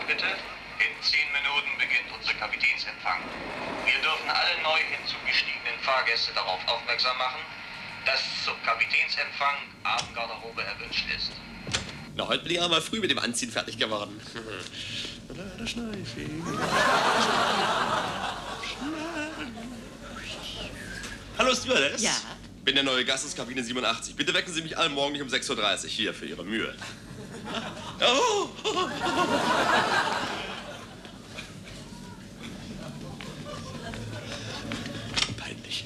bitte. In 10 Minuten beginnt unser Kapitänsempfang. Wir dürfen alle neu hinzugestiegenen Fahrgäste darauf aufmerksam machen, dass zum Kapitänsempfang Abendgarderobe erwünscht ist. Na, heute bin ich aber mal früh mit dem Anziehen fertig geworden. Hallo, Stewardess. Ja? Bin der neue Gast aus Kabine 87. Bitte wecken Sie mich alle morgen nicht um 6:30 Uhr. Hier, für Ihre Mühe. Oh. Peinlich.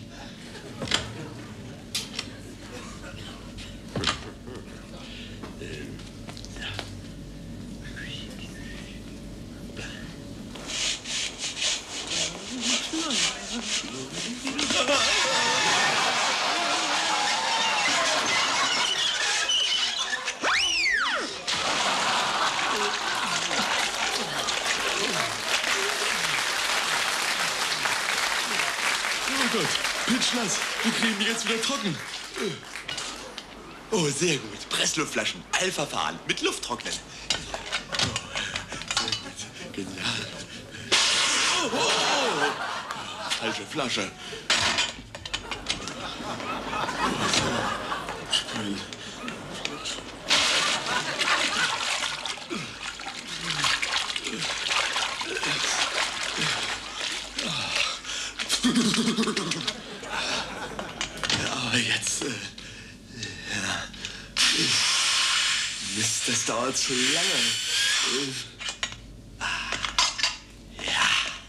Oh Gott, pitschnass. Wir kriegen die jetzt wieder trocken. Oh, sehr gut. Pressluftflaschen. Eilverfahren. Mit Lufttrocknen. Sehr gut. Genial. Falsche Flasche. Aber jetzt, ja. Mist, das dauert zu lange. Ja.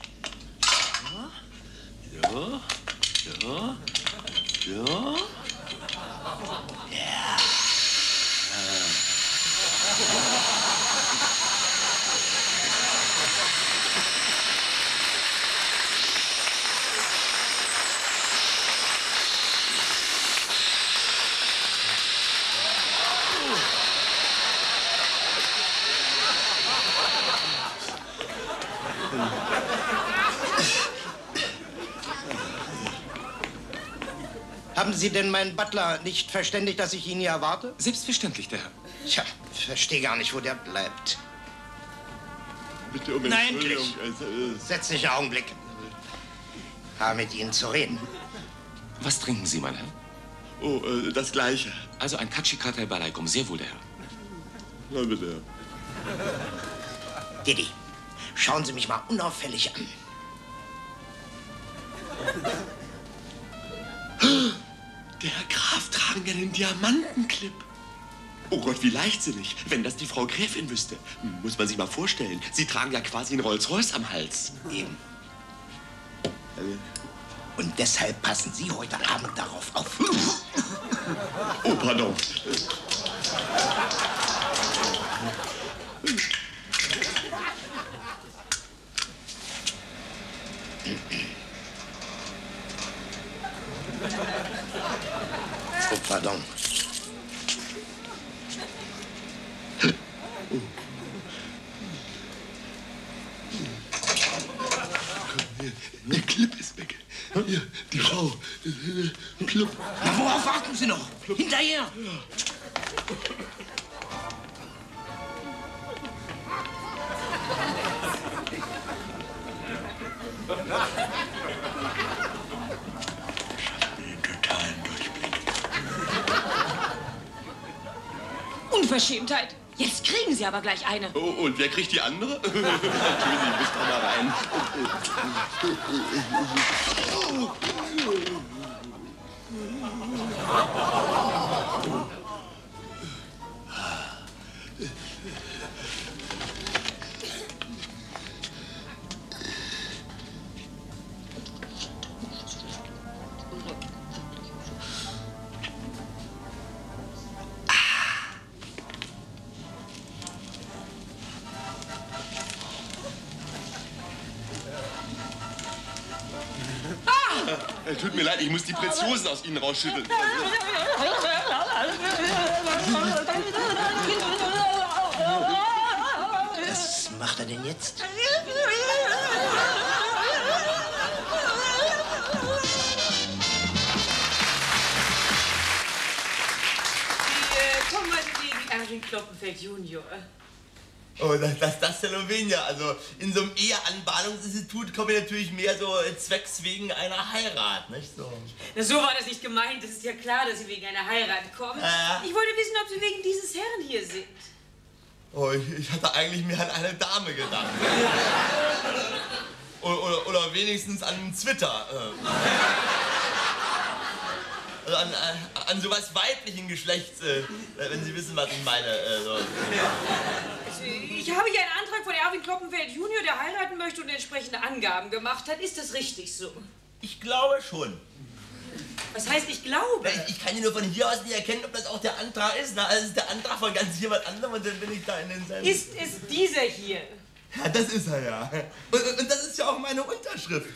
Ja. Ja. Ja. Ja. Haben Sie denn meinen Butler nicht verständigt, dass ich ihn hier erwarte? Selbstverständlich, der Herr. Tja, verstehe gar nicht, wo der bleibt. Bitte um Na, Entschuldigung. Setz dich einen Augenblick. Habe mit Ihnen zu reden. Was trinken Sie, mein Herr? Oh, das Gleiche. Also ein Kachikatai Balaikum. Sehr wohl, der Herr. Na bitte. Didi, schauen Sie mich mal unauffällig an. Der Herr Graf tragen ja den Diamantenclip. Oh Gott, wie leichtsinnig. Wenn das die Frau Gräfin wüsste. Muss man sich mal vorstellen. Sie tragen ja quasi einen Rolls-Royce am Hals. Eben. Und deshalb passen Sie heute Abend darauf auf. Oh, pardon. Oh, pardon. Der Clip ist weg. Hier, die Frau. Clip. Na, worauf warten Sie noch? Hinterher! Den totalen Durchblick. Unverschämtheit. Jetzt kriegen Sie aber gleich eine. Oh, und wer kriegt die andere? Entschuldigung, ich muss doch mal rein. Tut mir leid, ich muss die Preziosen aus Ihnen rausschütteln. Was macht er denn jetzt? Die Kommandantin Erwin Kloppenfeld Junior. Oh, das Salowenia. Also in so einem Eheanbahnungsinstitut komme ich natürlich mehr so zwecks wegen einer Heirat, nicht so? Na, so war das nicht gemeint. Das ist ja klar, dass Sie wegen einer Heirat kommen. Ich wollte wissen, ob Sie wegen dieses Herrn hier sind. Oh, ich hatte eigentlich mehr an eine Dame gedacht. Oder wenigstens an einen Zwitter. Also an sowas weiblichen Geschlechts, wenn Sie wissen, was ich meine. So. Ich habe hier einen Antrag von Erwin Kloppenfeld Junior, der heiraten möchte und entsprechende Angaben gemacht hat. Ist das richtig so? Ich glaube schon. Was heißt, ich glaube? Ich kann ja nur von hier aus nicht erkennen, ob das auch der Antrag ist. Na, also ist der Antrag von ganz jemand anderem und dann bin ich da in den Sendungen. Ist es dieser hier? Ja, das ist er ja. Und das ist ja auch meine Unterschrift.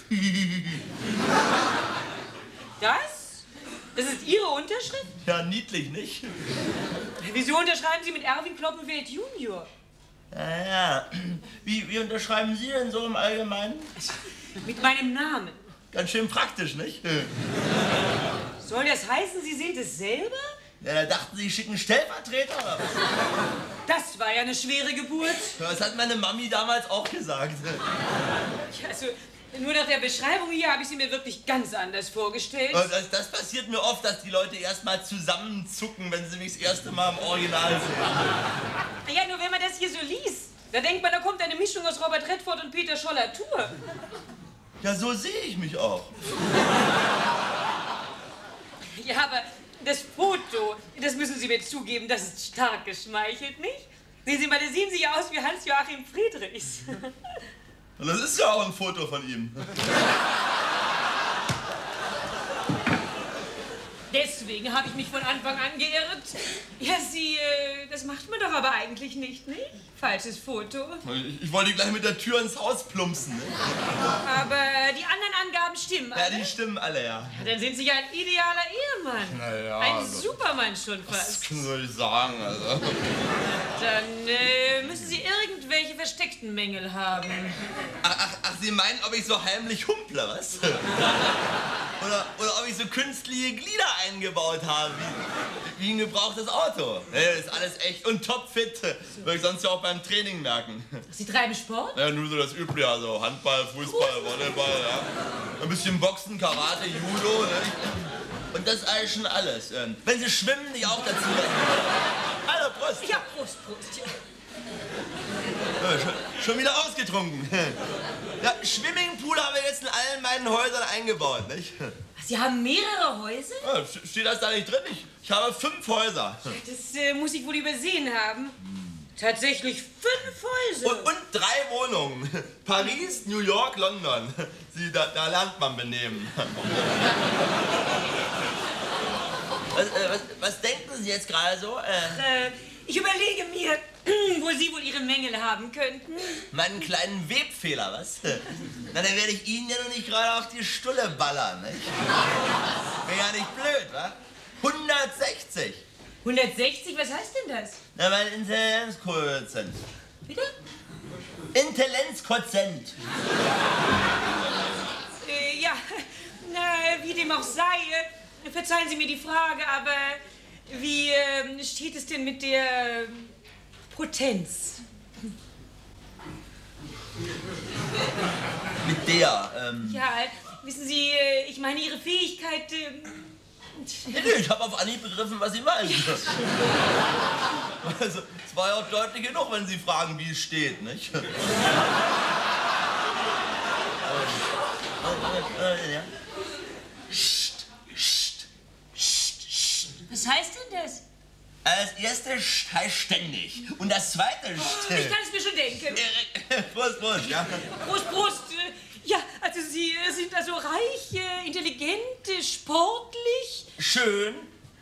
Das? Das ist Ihre Unterschrift? Ja, niedlich, nicht? Wieso unterschreiben Sie mit Erwin Kloppenfeld Junior? Ja. Wie unterschreiben Sie denn so im Allgemeinen? Mit meinem Namen. Ganz schön praktisch, nicht? Soll das heißen, Sie sind es selber? Ja, da dachten Sie, schicken Stellvertreter oder was? Das war ja eine schwere Geburt. Das hat meine Mami damals auch gesagt. Also, nur nach der Beschreibung hier habe ich sie mir wirklich ganz anders vorgestellt. Das passiert mir oft, dass die Leute erst mal zusammenzucken, wenn sie mich das erste Mal im Original sehen. Ja, nur wenn man das hier so liest, da denkt man, da kommt eine Mischung aus Robert Redford und Peter Scholler-Tour. Ja, so sehe ich mich auch. Ja, aber das Foto, das müssen Sie mir zugeben, das ist stark geschmeichelt, nicht? Sehen Sie mal, da sehen Sie ja aus wie Hans-Joachim Friedrichs. Und das ist ja auch ein Foto von ihm. Deswegen habe ich mich von Anfang an geirrt. Ja, das macht man doch aber eigentlich nicht? Falsches Foto. Ich wollte gleich mit der Tür ins Haus plumpsen, ne? Aber die anderen Angaben stimmen alle? Ja, die stimmen alle, ja. Dann sind Sie ja ein idealer Ehemann. Na ja, ein also, Supermann schon fast. Das soll ich sagen, also. Dann müssen Sie irgendwelche versteckten Mängel haben. Ach, Sie meinen, ob ich so heimlich humple, was? Oder ob ich so künstliche Glieder eingebaut habe, wie ein gebrauchtes Auto. Das ist alles echt und topfit. Würde ich sonst ja auch beim Training merken. Sie treiben Sport? Ja, nur so das Übliche, also Handball, Fußball, Volleyball, ja. Ein bisschen Boxen, Karate, Judo, ne? Und das ist eigentlich schon alles. Wenn Sie schwimmen, nicht auch dazu. Hallo, Prost. Ja, Prost, ja. Schon wieder ausgetrunken. Ja, Swimmingpool haben wir jetzt in allen meinen Häusern eingebaut, nicht? Sie haben mehrere Häuser? Ja, steht das da nicht drin? Ich habe 5 Häuser. Das muss ich wohl übersehen haben. Tatsächlich 5 Häuser. Und 3 Wohnungen. Paris, New York, London. Da lernt man benehmen. Was denken Sie jetzt gerade so? Ich überlege mir, wo Sie wohl Ihre Mängel haben könnten. Meinen kleinen Webfehler, was? Na, dann werde ich Ihnen ja noch nicht gerade auf die Stulle ballern, nicht? Wäre ja nicht blöd, wa? 160. 160? Was heißt denn das? Na, mein Intelligenzquotient. Bitte? Intelligenzquotient. Ja, na, wie dem auch sei, verzeihen Sie mir die Frage, aber wie steht es denn mit der Potenz? Mit der, Ja, wissen Sie, ich meine Ihre Fähigkeit, Ich habe auf Anhieb begriffen, was Sie meinen. Also, es war ja auch deutlich genug, wenn Sie fragen, wie es steht, nicht? Ja. Was heißt denn das? Das erste heißt ständig. Und das zweite Ich kann es mir schon denken. Prost, Prost, ja. Prost, Prost. Ja, also Sie sind also reich, intelligent, sportlich. Schön.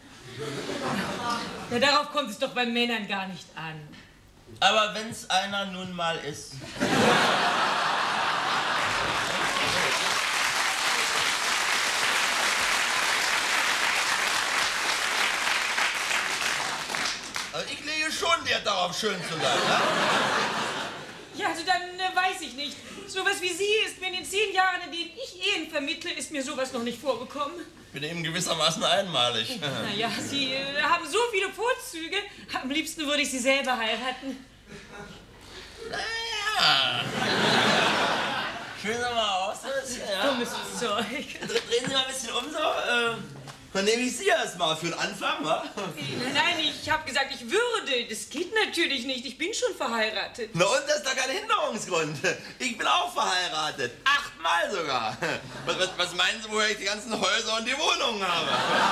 Ja, darauf kommt es doch bei Männern gar nicht an. Aber wenn's einer nun mal ist. Also ich lege schon Wert darauf, schön zu sein, ne? Ja, also dann weiß ich nicht. Sowas wie Sie ist mir in den 10 Jahren, in denen ich Ehen vermittle, ist mir sowas noch nicht vorgekommen. Ich bin eben gewissermaßen einmalig. Naja, Sie haben so viele Vorzüge. Am liebsten würde ich Sie selber heiraten. Naja. Fühlen Sie mal aus, das? Ja. Dummes Zeug. Drehen Sie mal ein bisschen um so. Dann nehme ich Sie erst mal für den Anfang, wa? Nein, ich habe gesagt, ich würde. Das geht natürlich nicht. Ich bin schon verheiratet. Na und, das ist doch kein Hinderungsgrund. Ich bin auch verheiratet. 8-mal sogar. Was meinen Sie, woher ich die ganzen Häuser und die Wohnungen habe?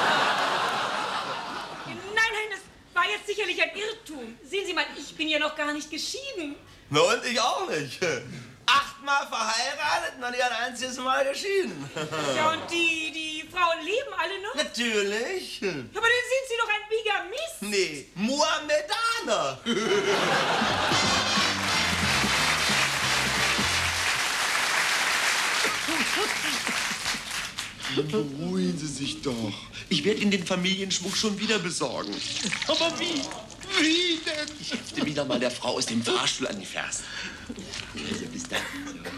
Nein, das war jetzt sicherlich ein Irrtum. Sehen Sie mal, ich bin ja noch gar nicht geschieden. Na und, ich auch nicht. 8-mal verheiratet und noch nicht ein einziges Mal geschieden. Ja, und die Frauen leben alle noch? Natürlich. Aber dann sind Sie doch ein Bigamist. Nee, Mohammedaner. Beruhigen Sie sich doch. Ich werde Ihnen den Familienschmuck schon wieder besorgen. Aber wie? Wie denn? Ich hefte wieder mal der Frau aus dem Fahrstuhl an die Fersen. Also bis dann.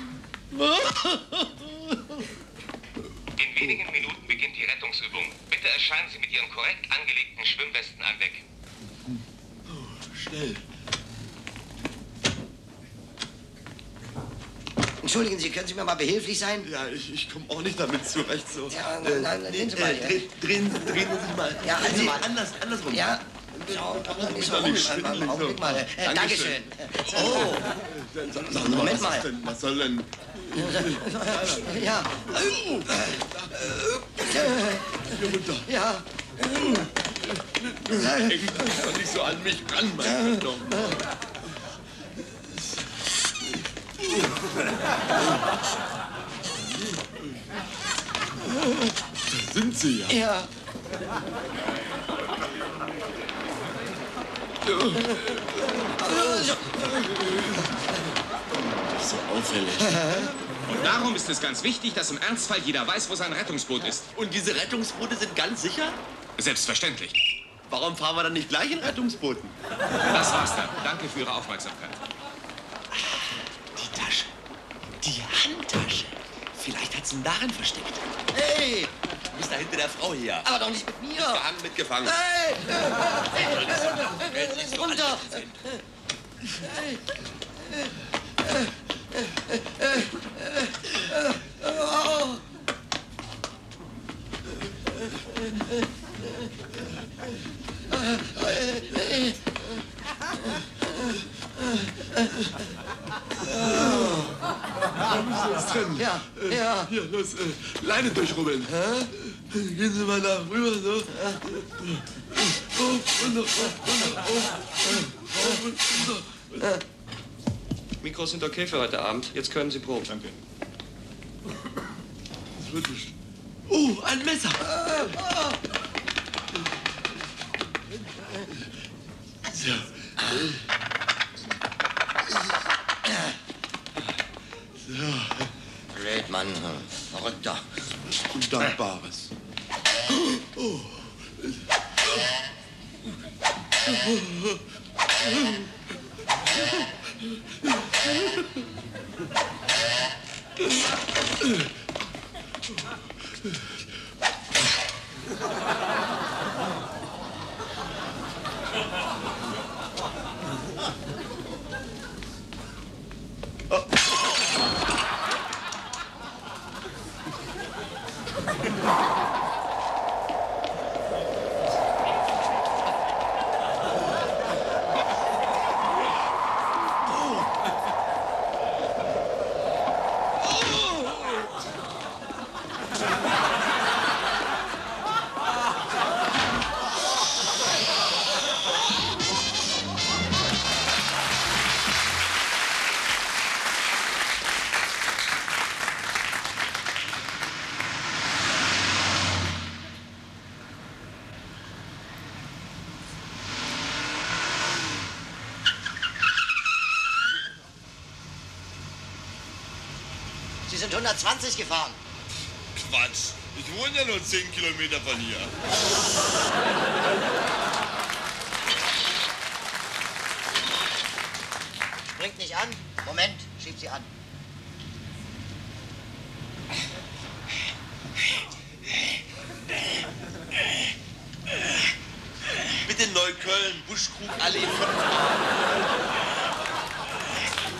In wenigen Minuten beginnt die Rettungsübung. Bitte erscheinen Sie mit Ihren korrekt angelegten Schwimmwesten an Deck. Schnell. Entschuldigen Sie, können Sie mir mal behilflich sein? Ja, ich komme auch nicht damit zurecht. So. Ja, nein, drehen Sie mal. Drehen Sie sich mal. Ja, also mal. Andersrum. Ja. So, nicht so rum. Augenblick mal. Dankeschön. Oh. Sagen Sie mal, Moment mal. Was soll denn? Ja. Hier runter. Ja. Hängt das doch nicht so an mich ran, mein Gott. Da sind Sie ja. Ja. So auffällig. Und darum ist es ganz wichtig, dass im Ernstfall jeder weiß, wo sein Rettungsboot ist. Und diese Rettungsboote sind ganz sicher? Selbstverständlich. Warum fahren wir dann nicht gleich in Rettungsbooten? Das war's dann. Danke für Ihre Aufmerksamkeit. Die Tasche. Die Handtasche. Vielleicht hat sie ihn darin versteckt. Hey! Du bist da hinter der Frau hier. Aber doch nicht mit mir! Gehangen, mitgefangen. Hey! Runter! Ja, ja. Hier, los, Leine durchrubbeln. Gehen Sie mal da rüber, so. Mikros sind okay für heute Abend. Jetzt können Sie proben. Danke. Das wird nicht. Oh, ein Messer. So. Great Mann, Verrückter. Undankbares. Oh. Sie sind 120 gefahren. Quatsch. Ich wohne ja nur 10 Kilometer von hier. Springt nicht an. Moment, schiebt sie an. Bitte Neukölln, Buschkrug, Allee 5.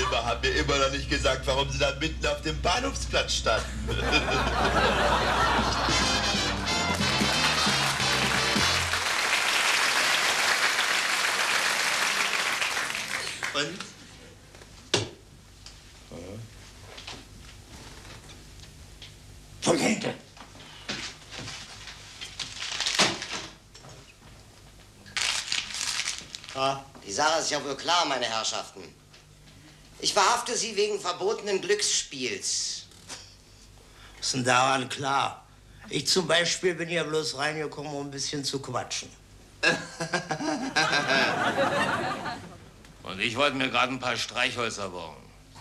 Schlimmer, haben mir immer noch nicht gesagt, warum Sie da mitten auf dem Bahnhofsplatz standen. Und? Von hinten. Die Sache ist ja wohl klar, meine Herrschaften. Ich verhafte Sie wegen verbotenen Glücksspiels. Was ist denn daran klar? Ich zum Beispiel bin ja bloß reingekommen, um ein bisschen zu quatschen. Und ich wollte mir gerade ein paar Streichhölzer bauen.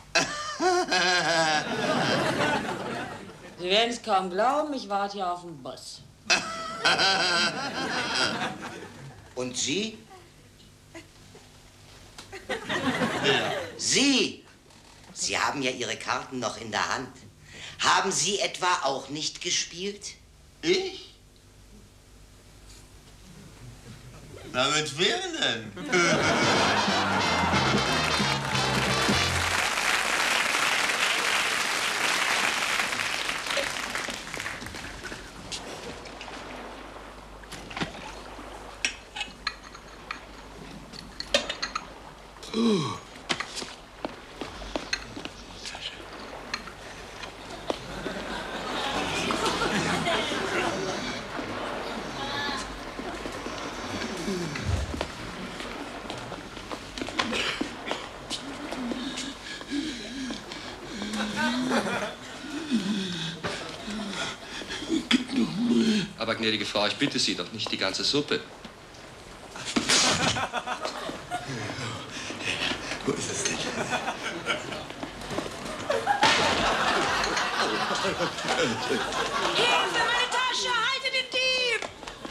Sie werden es kaum glauben, ich warte hier auf den Bus. Und Sie? Sie! Sie haben ja Ihre Karten noch in der Hand. Haben Sie etwa auch nicht gespielt? Ich? Na, mit wem denn? Aber gnädige Frau, ich bitte Sie doch nicht die ganze Suppe. Wo ist es denn? Hilfe, meine Tasche! Halte den Dieb!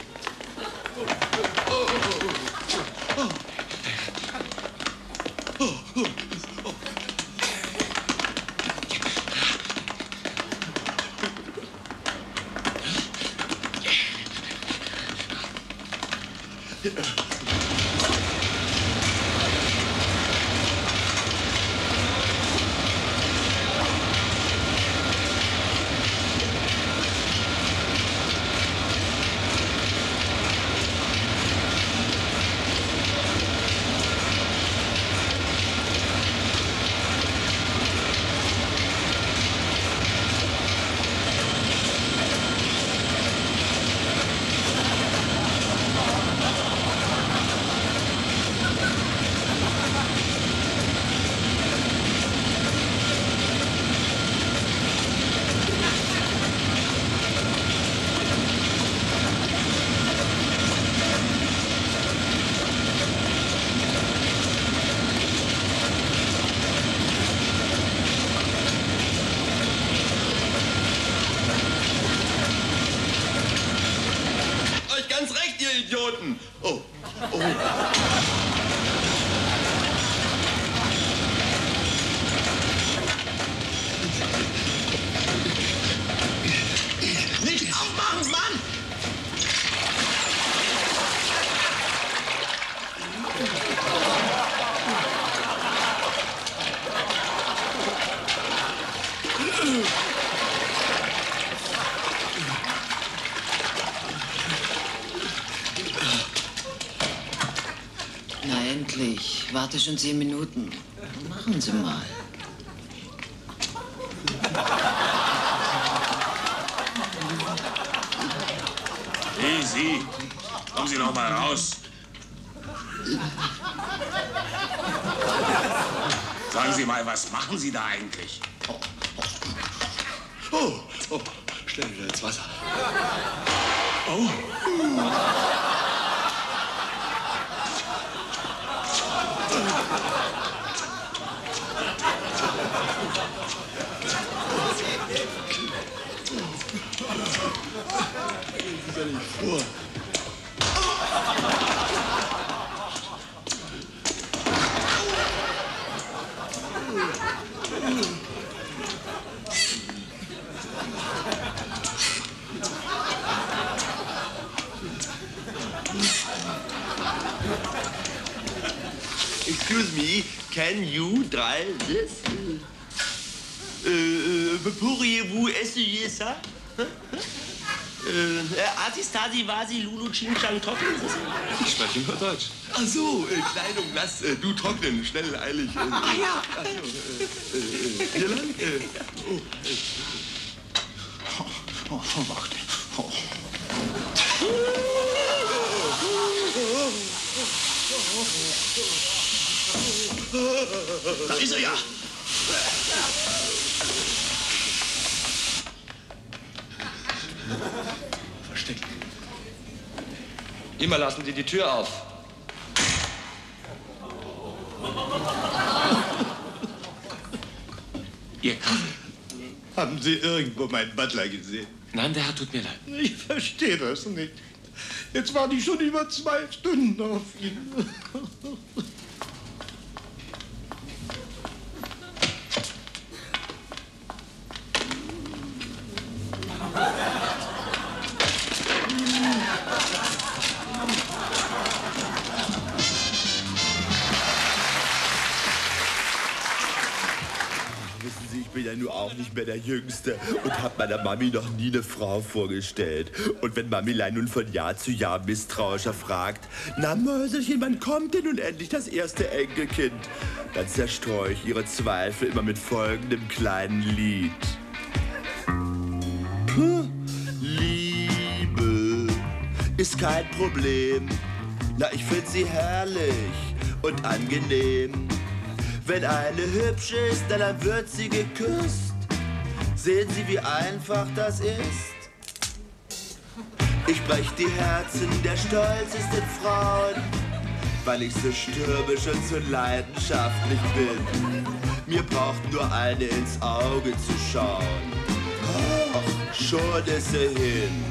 Ganz recht, ihr Idioten! Oh, oh. Nicht aufmachen, Mann! Na endlich. Warte schon 10 Minuten. Machen Sie mal. Hey, Sie, kommen Sie noch mal raus. Sagen Sie mal, was machen Sie da eigentlich? Oh, oh, schnell wieder ins Wasser. Oh. Das ist ja nicht vor. Excuse me, can you drive this? Pourriez-vous essayer ça? Atistasi, Vasi, Lulu, Ching-Chang, trocknen. Ich spreche nur Deutsch. Ach so, Kleidung, lass du trocknen, schnell, eilig. Ah ja. Hier lang? Warte. Da ist er ja. Versteckt. Immer lassen Sie die Tür auf. Ihr Kaffee. Haben Sie irgendwo meinen Butler gesehen? Nein, der Herr tut mir leid. Ich verstehe das nicht. Jetzt warte ich schon über 2 Stunden auf ihn. Ich bin ja nur auch nicht mehr der Jüngste und hab meiner Mami noch nie eine Frau vorgestellt. Und wenn Mamilein nun von Jahr zu Jahr misstrauischer fragt, na Mäuserchen, wann kommt denn nun endlich das erste Enkelkind? Dann zerstreue ich ihre Zweifel immer mit folgendem kleinen Lied. Puh, Liebe ist kein Problem. Na, ich find sie herrlich und angenehm. Wenn eine hübsch ist, dann wird sie geküsst. Sehen Sie, wie einfach das ist? Ich brech die Herzen der stolzesten Frauen, weil ich so stürmisch und so leidenschaftlich bin. Mir braucht nur eine ins Auge zu schauen. Ach, schon ist sie hin.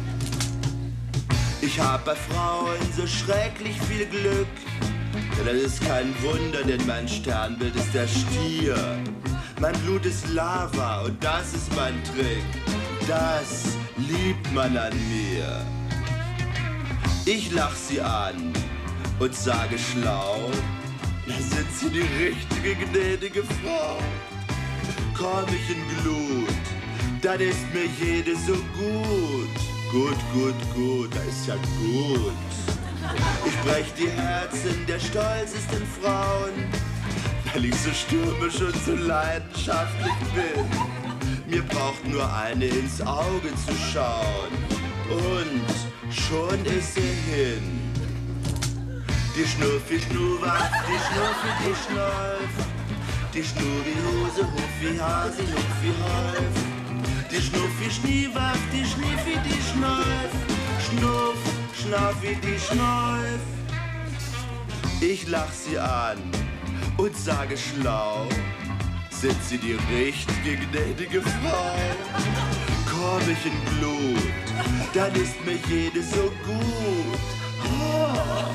Ich hab bei Frauen so schrecklich viel Glück. Ja, das ist kein Wunder, denn mein Sternbild ist der Stier. Mein Blut ist Lava und das ist mein Trick. Das liebt man an mir. Ich lach sie an und sage schlau, da sind sie die richtige gnädige Frau. Komm ich in Glut, dann ist mir jede so gut. Gut, gut, gut, das ist ja gut. Ich brech die Herzen der stolzesten Frauen, weil ich so stürmisch und so leidenschaftlich bin. Mir braucht nur eine ins Auge zu schauen und schon ist sie hin. Die Schnuffi Schnuwaf, die Schnuffi die Schneuf, die Schnubi Hose, Huffi Hasi, Huffi Häuf. Die Schnuffi Schniewaf, die Schniffi die Schneuf, Schnuff, Schnaffi die Schneuf. Ich lach sie an und sage schlau, sind sie die richtige gnädige Frau? Komm ich in Glut, dann ist mir jede so gut. Oh.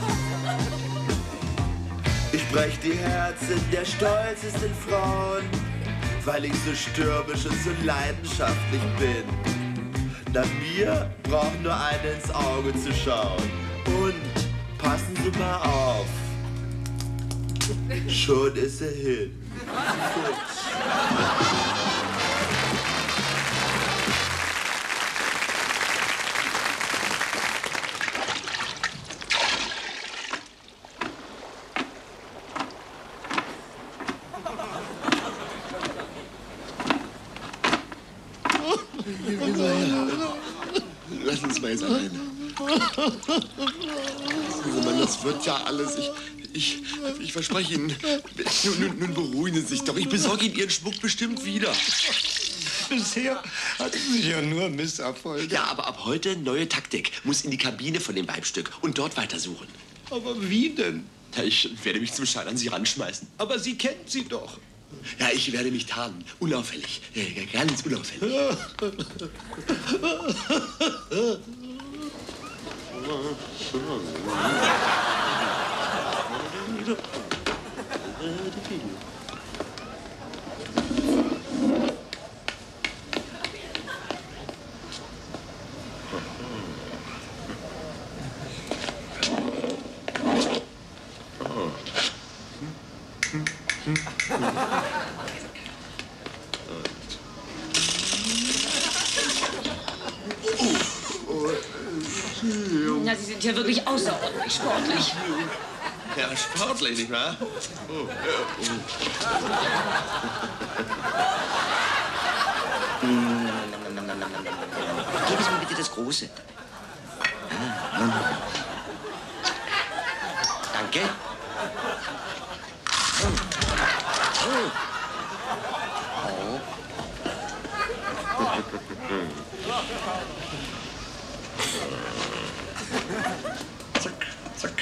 Ich brech die Herzen der stolzesten Frauen, weil ich so stürmisch und so leidenschaftlich bin. Na, mir braucht nur eine ins Auge zu schauen. Und passen Sie mal auf, schon ist sie hin. Lass uns mal sein. Das wird ja alles. Ich verspreche Ihnen. Nun beruhigen Sie sich doch. Ich besorge Ihnen Ihren Schmuck bestimmt wieder. Bisher hatten Sie ja nur Misserfolge. Ja, aber ab heute neue Taktik. Muss in die Kabine von dem Weibstück und dort weitersuchen. Aber wie denn? Ja, ich werde mich zum Schein an Sie ranschmeißen. Aber Sie kennt sie doch. Ja, ich werde mich tarnen. Unauffällig. Ja, ganz unauffällig. Na, Sie sind ja wirklich außerordentlich sportlich. Ja, sportlich, nicht wahr? Oh, Geben Sie mir bitte das Große. Danke. Zack, zack.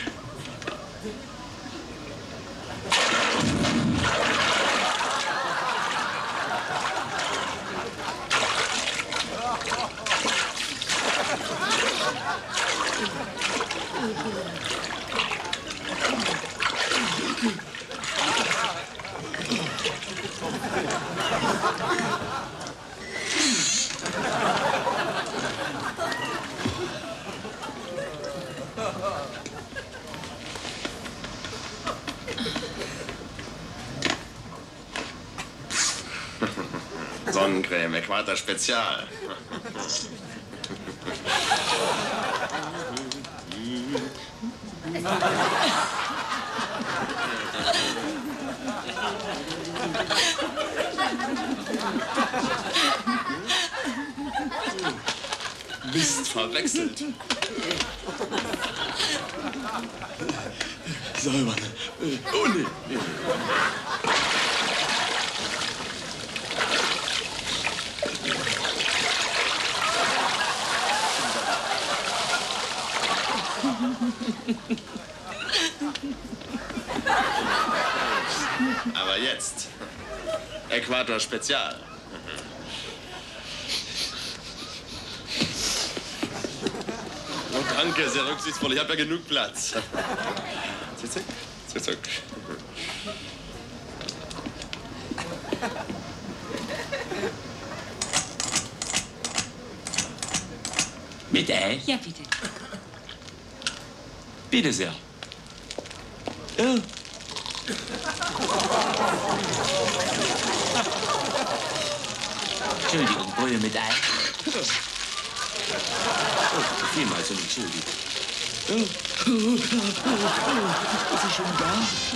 Sonnencreme, Äquator Spezial. Mist, verwechselt. Säubern. Oh, nee. Aber jetzt. Äquator Spezial. Oh, danke, sehr rücksichtsvoll. Ich habe ja genug Platz. Zick, zick, zick. Mit Ei? Ja, bitte. Bitte sehr. Ja. Entschuldigung, Brühe mit Ei. Vielmals und entschuldigung. Ist sie schon da?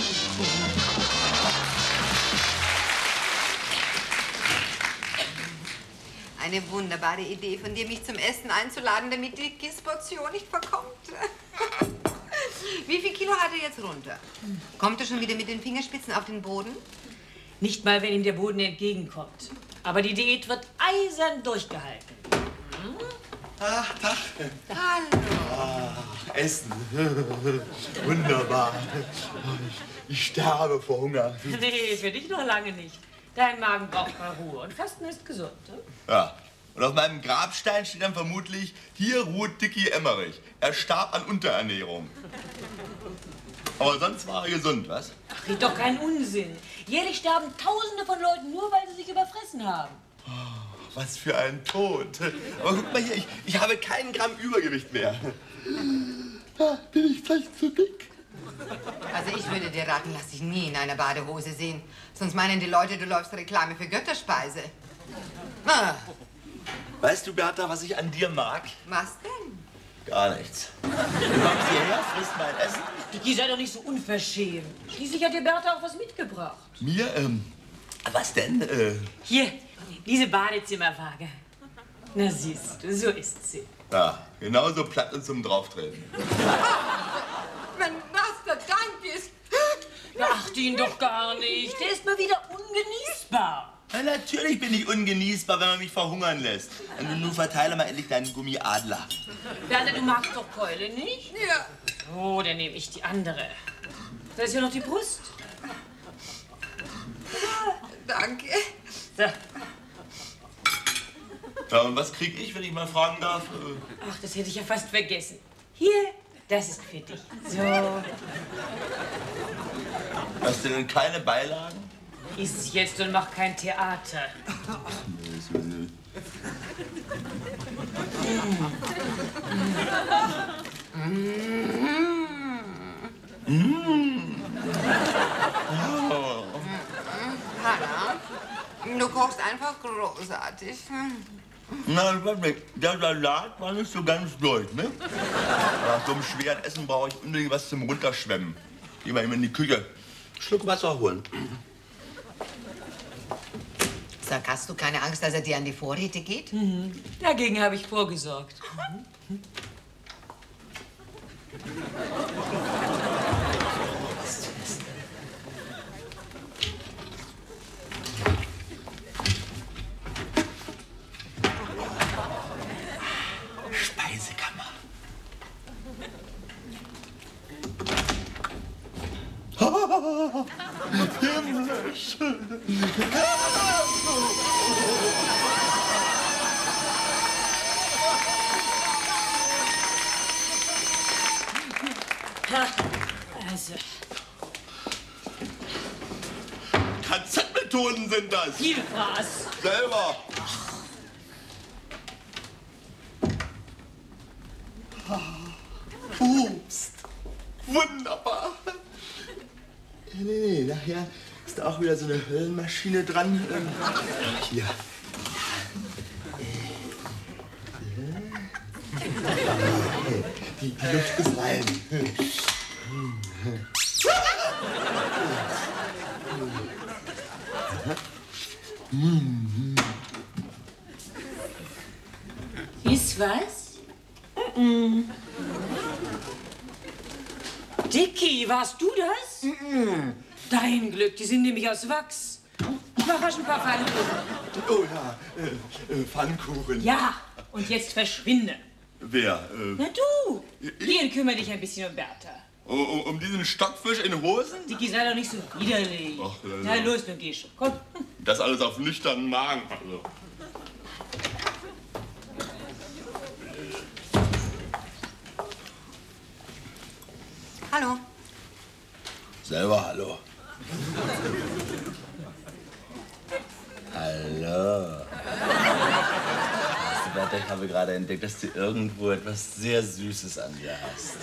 Eine wunderbare Idee von dir, mich zum Essen einzuladen, damit die Kissportion nicht verkommt. Wie viel Kilo hat er jetzt runter? Kommt er schon wieder mit den Fingerspitzen auf den Boden? Nicht mal, wenn ihm der Boden entgegenkommt. Aber die Diät wird eisern durchgehalten. Ach, Tag. Hallo. Ach, Essen. Wunderbar. Ich sterbe vor Hunger. Nee, für dich noch lange nicht. Dein Magen braucht mal Ruhe und Fasten ist gesund. Ne? Ja. Und auf meinem Grabstein steht dann vermutlich, hier ruht Dicky Emmerich. Er starb an Unterernährung. Aber sonst war er gesund, was? Ach, red doch keinen Unsinn. Jährlich sterben Tausende von Leuten nur, weil sie sich überfressen haben. Oh, was für ein Tod. Aber guck mal hier, ich habe keinen Gramm Übergewicht mehr. Da bin ich vielleicht zu dick. Also ich würde dir raten, lass dich nie in einer Badehose sehen. Sonst meinen die Leute, du läufst Reklame für Götterspeise. Ah. Weißt du, Bertha, was ich an dir mag? Was denn? Gar nichts. Du kommst hierher, frisst mein Essen. Dicky, sei doch nicht so unverschämt. Schließlich hat dir Bertha auch was mitgebracht. Mir? Was denn? Hier, diese Badezimmerwaage. Na siehst du, so ist sie. Ja, genauso platt und zum Drauftreten. Wenn das der Dank ist. Beachte ihn doch gar nicht. Der ist mal wieder ungenießbar. Na, natürlich bin ich ungenießbar, wenn man mich verhungern lässt. Und nun verteile mal endlich deinen Gummiadler. Bertha, du magst doch Keule nicht? Ja. Oh, dann nehme ich die andere. Da ist ja noch die Brust. Danke. So. Ja, und was krieg ich, wenn ich mal fragen darf? Ach, das hätte ich ja fast vergessen. Hier, das ist für dich. So. Hast du denn keine Beilagen? Iss jetzt und mach kein Theater. kochst einfach großartig. Na, der Salat war nicht so ganz durch, ne? Nach so einem schweren Essen brauche ich unbedingt was zum Runterschwemmen. Geh mal eben in die Küche. Schluck Wasser holen. Sag, hast du keine Angst, dass er dir an die Vorräte geht? Dagegen habe ich vorgesorgt. Speisekammer. Himmlisch. Also, KZ-Methoden sind das. viel Spaß. Selber. Obst. Wunderbar. Nee, nachher ist da auch wieder so eine Höllenmaschine dran. Hier. Die Luft ist rein. Ist was? Dicky, warst du das? Dein Glück, die sind nämlich aus Wachs. Ich mach rasch ein paar Pfannkuchen. Oh ja, Pfannkuchen. Ja, und jetzt verschwinde. Wer? Na du. Geh und kümmere dich ein bisschen um Bertha. Um diesen Stockfisch in Hosen? Dicky, sei doch nicht so widerlich. Ach, Na los, nun geh schon. Komm. Das alles auf nüchternen Magen. Also. Hallo. Selber hallo. Hallo. Bertha, ich habe gerade entdeckt, dass du irgendwo etwas sehr Süßes an dir hast.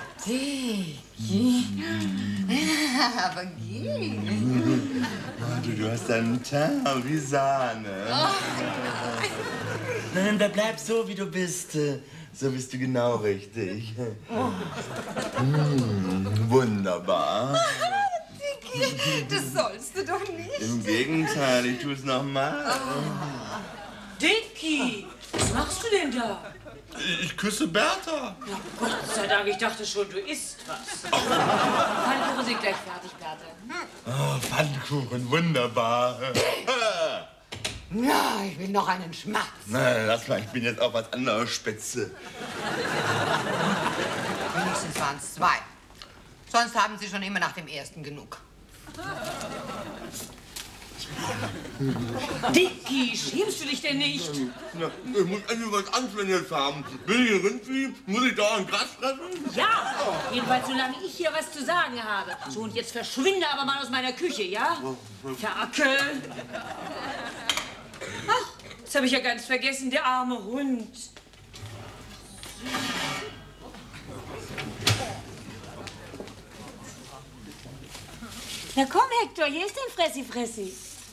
Aber geh. Du hast einen Teint wie Sahne. Nein, bleib so, wie du bist. So bist du genau richtig. Wunderbar. Dicky, das sollst du doch nicht. Im Gegenteil, ich tue es nochmal. Dicky, was machst du denn da? Ich küsse Bertha. Ja, Gott sei Dank, ich dachte schon, du isst was. Pfannkuchen sind gleich fertig, Bertha. Oh, Pfannkuchen, wunderbar. Ja, ich will noch einen Schmatz. Na, lass mal, ich bin jetzt auf was anderes spitze. Wenigstens waren es 2. Sonst haben Sie schon immer nach dem ersten genug. Dicky, schämst du dich denn nicht? Na, ich muss endlich was Anständiges haben. Will ich hier Rindvieh? Muss ich da ein Gras fressen? Ja, jedenfalls solange ich hier was zu sagen habe. So, und jetzt verschwinde aber mal aus meiner Küche, ja? Ferkel. Ach, das habe ich ja ganz vergessen, der arme Hund. Na komm, Hector, hier ist dein Fressi Fressi.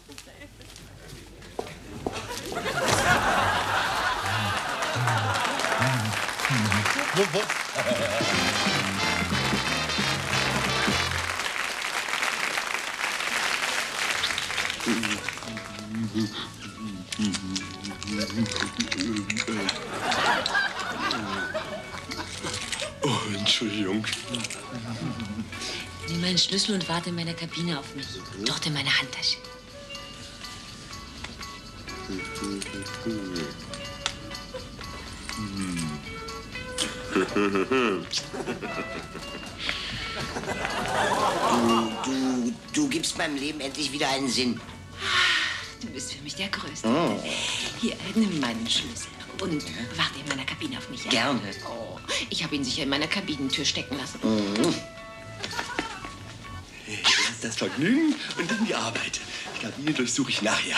Oh, Entschuldigung. Nimm meinen Schlüssel und warte in meiner Kabine auf mich. Dort in meiner Handtasche. Du gibst meinem Leben endlich wieder einen Sinn. Du bist für mich der Größte. Oh. Hier, nimm meinen Schlüssel und warte in meiner Kabine auf mich. Ja? Gerne. Oh, ich habe ihn sicher in meiner Kabinentür stecken lassen. Erst das Vergnügen und dann die Arbeit. Die Kabine durchsuche ich nachher.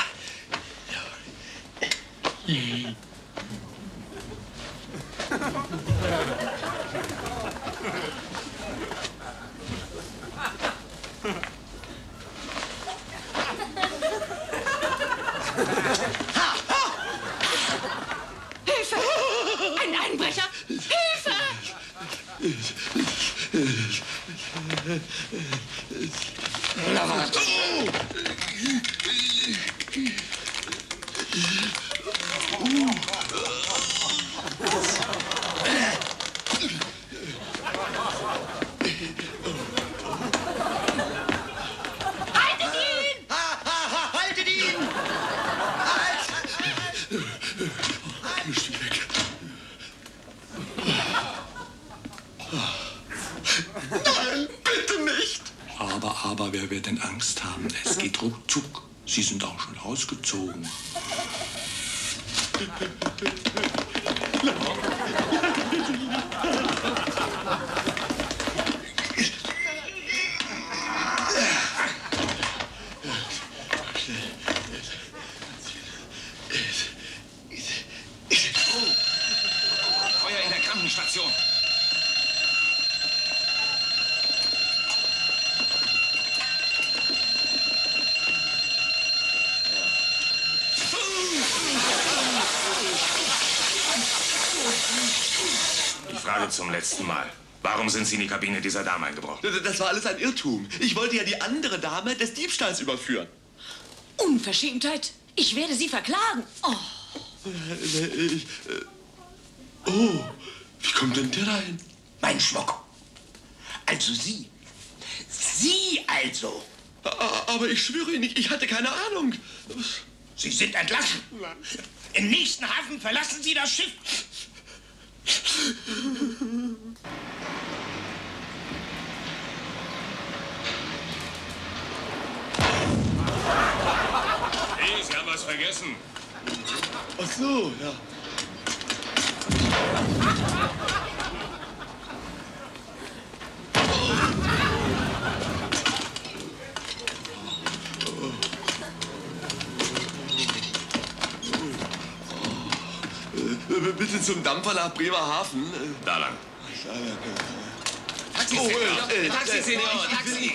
Haltet ihn! Misch dich weg. Nein, bitte nicht! Aber, wer wird denn Angst haben? Es geht ruckzuck. Sie sind auch schon ausgezogen. Feuer in der Krankenstation. Ich frage zum letzten Mal. Warum sind Sie in die Kabine dieser Dame eingebrochen? Das war alles ein Irrtum. Ich wollte ja die andere Dame des Diebstahls überführen. Unverschämtheit. Ich werde Sie verklagen. Oh. Oh, wie kommt denn der rein? Mein Schmuck. Also Sie. Sie also. Aber ich schwöre Ihnen, ich hatte keine Ahnung. Sie sind entlassen. Im nächsten Hafen verlassen Sie das Schiff. Hey, Sie haben was vergessen. Ach so, ja. Bitte zum Dampfer nach Bremerhaven. Da lang. Taxi, Taxi, Senor, Taxi.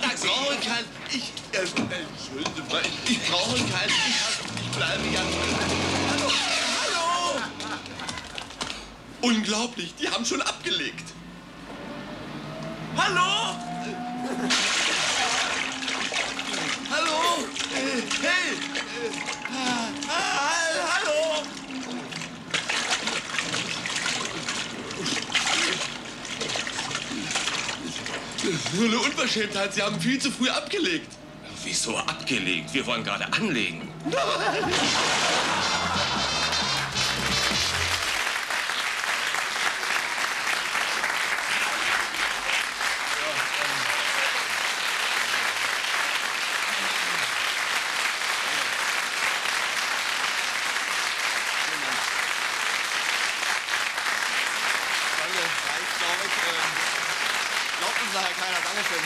Entschuldigung, ich brauche kein... Ich bleibe ja... Hallo! Unglaublich, die haben schon abgelegt. Hallo? Hallo? Hey! Hallo? Das ist nur eine Unverschämtheit. Sie haben viel zu früh abgelegt. Wieso abgelegt? Wir wollen gerade anlegen. Glaubt uns nachher keiner. Dankeschön.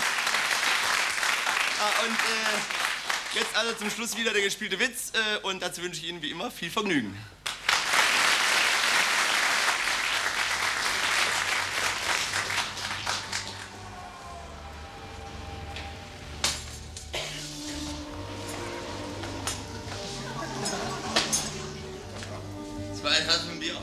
Und jetzt also zum Schluss wieder der gespielte Witz. Und dazu wünsche ich Ihnen wie immer viel Vergnügen. Zwei Tassen Bier.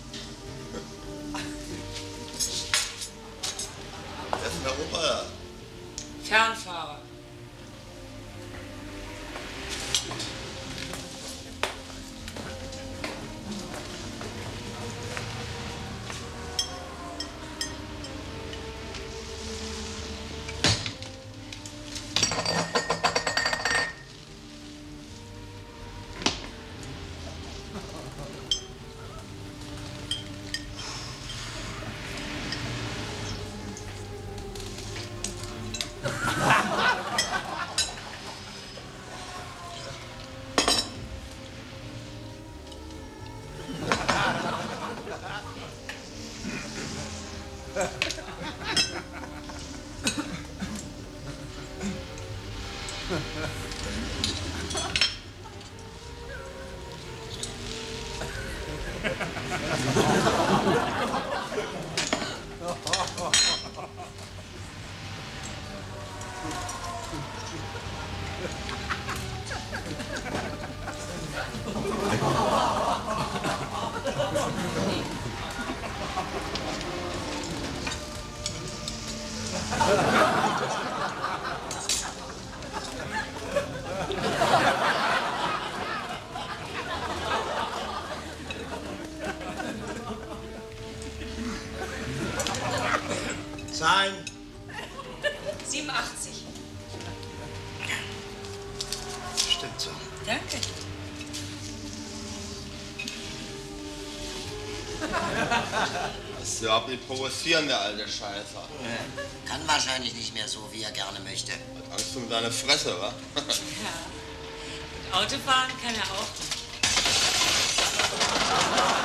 Wer ist denn der Opa da? Fernfahrer. Ha ha ha! 85. Stimmt so. Danke. Das ist überhaupt nicht provozieren, der alte Scheißer. Kann wahrscheinlich nicht mehr so, wie er gerne möchte. Hat Angst um deine Fresse, wa? Ja. Und Autofahren kann er auch.